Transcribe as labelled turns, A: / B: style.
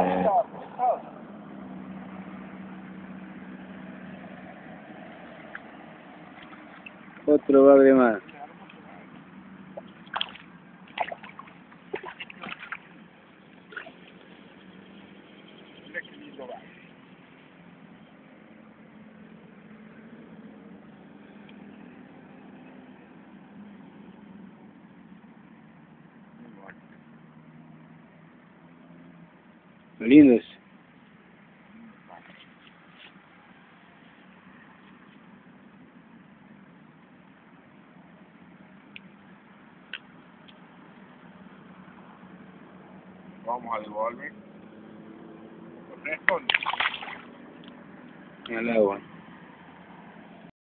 A: Otro bagre más.
B: Mira qué lindo va.
A: Lindo es.
B: Vamos a devolver. Corresponde.
A: Al agua.